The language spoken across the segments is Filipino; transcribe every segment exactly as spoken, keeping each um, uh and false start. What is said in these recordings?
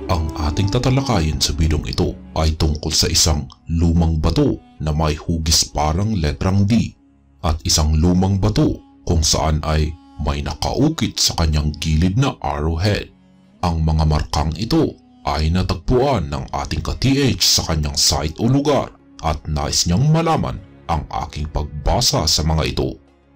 Ang ating tatalakayin sa bidyong ito ay tungkol sa isang lumang bato na may hugis parang letrang D at isang lumang bato kung saan ay may nakaukit sa kanyang gilid na arrowhead. Ang mga markang ito ay natagpuan ng ating ka-T H sa kanyang site o lugar at nais niyang malaman ang aking pagbasa sa mga ito.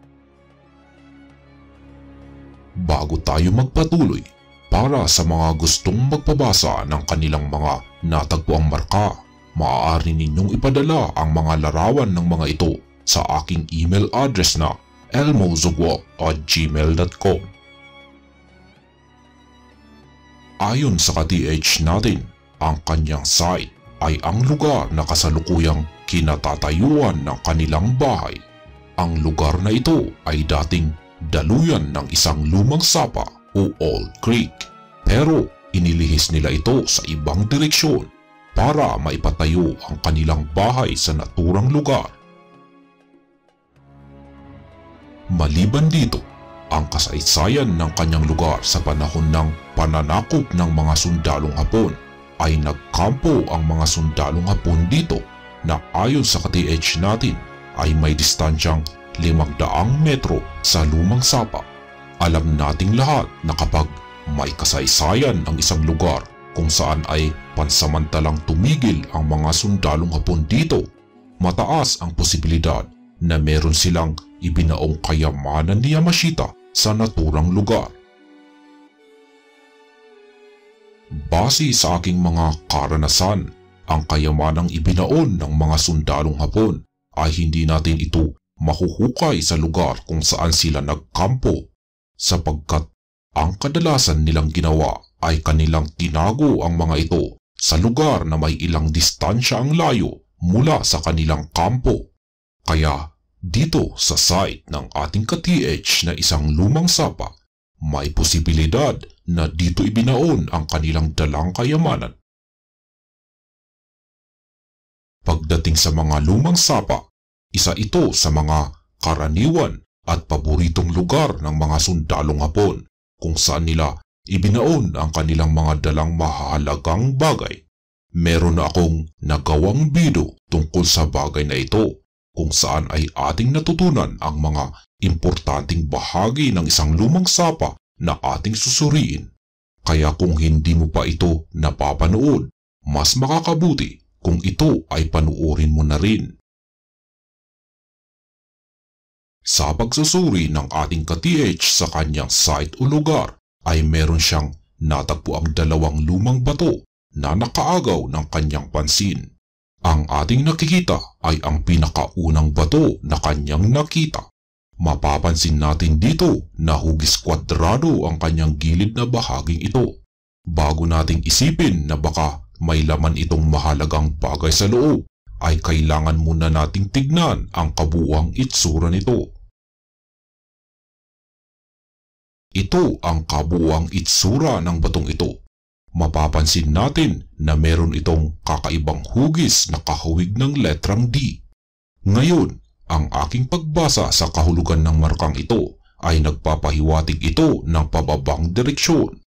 Bago tayo magpatuloy, para sa mga gustong magpabasa ng kanilang mga natagpuang marka, maaari ninyong ipadala ang mga larawan ng mga ito sa aking email address na elmozugwalt at gmail dot com. Ayon sa ka-T H natin, ang kanyang site ay ang lugar na kasalukuyang kinatatayuan ng kanilang bahay. Ang lugar na ito ay dating daluyan ng isang lumang sapa o old creek, pero inilihis nila ito sa ibang direksyon para maipatayo ang kanilang bahay sa naturang lugar. Maliban dito, ang kasaysayan ng kanyang lugar sa panahon ng pananakop ng mga sundalong Hapon ay nagkampo ang mga sundalong Hapon dito na ayon sa ka-T H natin ay may distansyang limang daang metro sa lumang sapa. Alam nating lahat na kapag may kasaysayan ang isang lugar kung saan ay pansamantalang tumigil ang mga sundalong Hapon dito, mataas ang posibilidad na meron silang ibinaong kayamanan ni Yamashita sa naturang lugar. Base sa aking mga karanasan, ang kayamanang ibinaon ng mga sundalong Hapon ay hindi natin ito mahuhukay sa lugar kung saan sila nagkampo, sapagkat ang kadalasan nilang ginawa ay kanilang tinago ang mga ito sa lugar na may ilang distansya ang layo mula sa kanilang kampo. Kaya dito sa site ng ating ka-T H na isang lumang sapa, may posibilidad na dito ibinaon ang kanilang dalang kayamanan. Pagdating sa mga lumang sapa, isa ito sa mga karaniwan at paboritong lugar ng mga sundalong Hapon kung saan nila ibinaon ang kanilang mga dalang mahalagang bagay. Meron na akong nagawang video tungkol sa bagay na ito kung saan ay ating natutunan ang mga importanteng bahagi ng isang lumang sapa na ating susuriin. Kaya kung hindi mo pa ito napapanood, mas makakabuti kung ito ay panuorin mo na rin. Sa pagsusuri ng ating ka-T H sa kanyang site o lugar ay meron siyang natagpuang dalawang lumang bato na nakaagaw ng kanyang pansin. Ang ating nakikita ay ang pinakaunang bato na kanyang nakita. Mapapansin natin dito na hugis kwadrado ang kanyang gilid na bahaging ito. Bago nating isipin na baka may laman itong mahalagang bagay sa loob, ay kailangan muna nating tignan ang kabuuang itsura nito. Ito ang kabuuang itsura ng batong ito. Mapapansin natin na meron itong kakaibang hugis na kahawig ng letrang D. Ngayon, ang aking pagbasa sa kahulugan ng markang ito ay nagpapahiwatig ito ng pababang direksyon.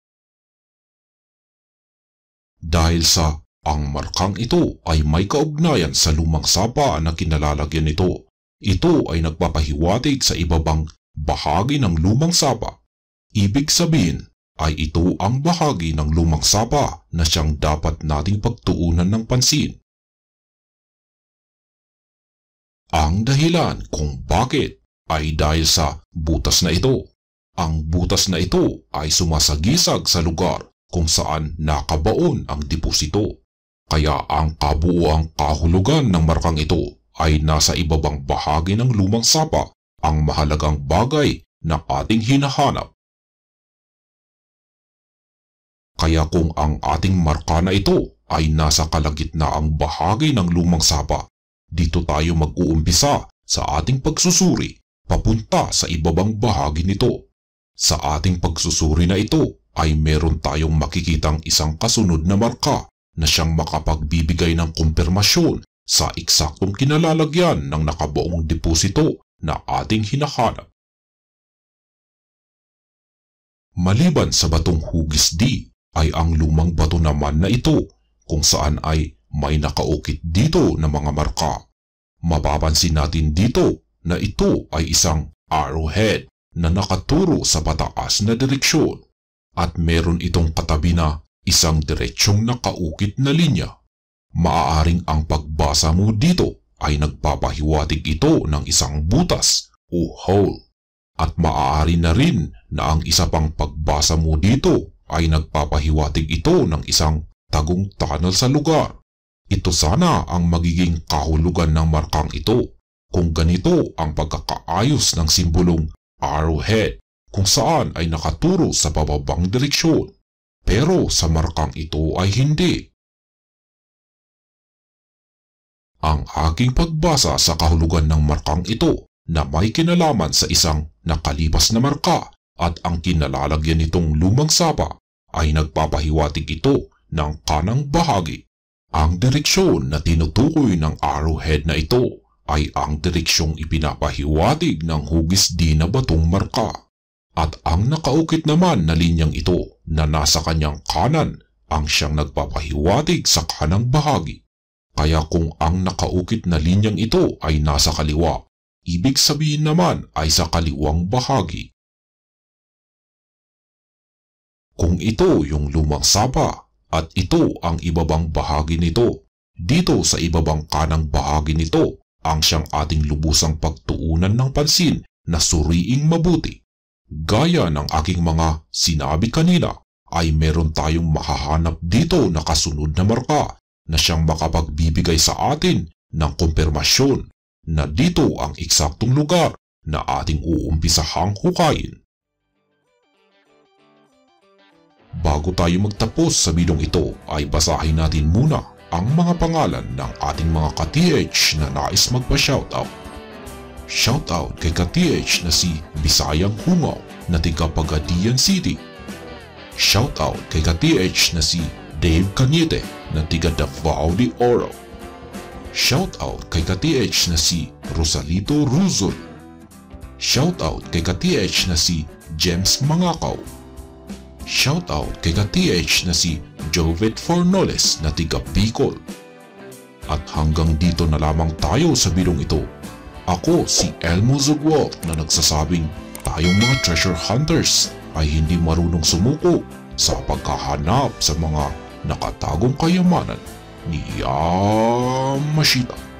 Dahil sa ang markang ito ay may kaugnayan sa lumang sapa na kinalalagyan nito, ito ay nagpapahiwatig sa ibabang bahagi ng lumang sapa. Ibig sabihin ay ito ang bahagi ng lumang sapa na siyang dapat nating pagtuunan ng pansin. Ang dahilan kung bakit ay dahil sa butas na ito. Ang butas na ito ay sumasagisag sa lugar kung saan nakabaon ang deposito. Kaya ang kabuuang kahulugan ng markang ito ay nasa ibabang bahagi ng lumang sapa, ang mahalagang bagay na ating hinahanap. Kaya kung ang ating marka na ito ay nasa kalagitnaang bahagi ng lumang sapa, dito tayo mag-uumpisa sa ating pagsusuri papunta sa ibabang bahagi nito. Sa ating pagsusuri na ito ay meron tayong makikitang isang kasunod na marka na siyang makapagbibigay ng kumpirmasyon sa eksaktong kinalalagyan ng nakabuong deposito na ating hinahanap. Maliban sa batong hugis D, ay ang lumang bato naman na ito, kung saan ay may nakaukit dito na mga marka. Mapapansin natin dito na ito ay isang arrowhead na nakaturo sa pataas na direksyon at meron itong katabi na isang diretsyong nakaukit na linya. Maaaring ang pagbasa mo dito ay nagpapahiwatig ito ng isang butas o hole. At maaari na rin na ang isa pang pagbasa mo dito ay nagpapahiwatig ito ng isang tagong tunnel sa lugar. Ito sana ang magiging kahulugan ng markang ito kung ganito ang pagkakaayos ng simbolong arrowhead kung saan ay nakaturo sa pababang direksyon. Pero sa markang ito ay hindi. Ang aking pagbasa sa kahulugan ng markang ito na may kinalaman sa isang nakalipas na marka at ang kinalalagyan nitong lumang sapa ay nagpapahiwatig ito ng kanang bahagi. Ang direksyon na tinutukoy ng arrowhead na ito ay ang direksyong ipinapahiwatig ng hugis di na batong marka. At ang nakaukit naman na linyang ito na nasa kanyang kanan ang siyang nagpapahiwatig sa kanang bahagi. Kaya kung ang nakaukit na linyang ito ay nasa kaliwa, ibig sabihin naman ay sa kaliwang bahagi. Kung ito yung lumang sapa at ito ang ibabang bahagi nito, dito sa ibabang kanang bahagi nito ang siyang ating lubusang pagtuunan ng pansin na suriing mabuti. Gaya ng aking mga sinabi kanina ay meron tayong mahahanap dito na kasunod na marka na siyang makapagbibigay sa atin ng kumpirmasyon na dito ang eksaktong lugar na ating uumpisahang hukayin. Bago tayo magtapos sa bidong ito ay basahin natin muna ang mga pangalan ng ating mga ka-T H na nais magpa-shoutout. Shoutout kay ka-T H na si Bisayang Hungaw na tiga Pagadian City. Shoutout kay ka-T H na si Dave Cañete na tiga Davao de Oro. Shoutout kay ka-T H na si Rosalito Ruzol. Shoutout kay ka-T H na si James Mangakaw. Shoutout kay ka-T H na si Jovet Fornoles na tiga Bicol. At hanggang dito na lamang tayo sa bidong ito. Ako si Elmozugwalt na nagsasabing tayong mga treasure hunters ay hindi marunong sumuko sa pagkahanap sa mga nakatagong kayamanan ni Yamashita.